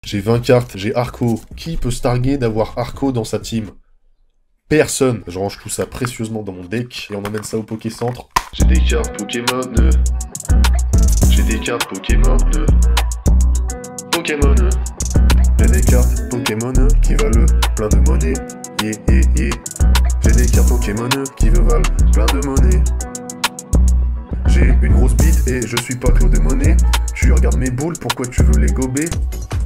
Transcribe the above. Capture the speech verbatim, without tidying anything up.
J'ai vingt cartes, j'ai Arco. Qui peut se targuer d'avoir Arco dans sa team? Personne. Je range tout ça précieusement dans mon deck et on emmène ça au Pokécentre. J'ai des cartes Pokémon. J'ai des cartes Pokémon. Pokémon. J'ai des cartes Pokémon qui valent plein de monnaie. Yeah, yeah, yeah. J'ai des cartes Pokémon qui valent plein de monnaie. J'ai une grosse bite et je suis pas Claude Monet. Tu regardes mes boules, pourquoi tu veux les gober?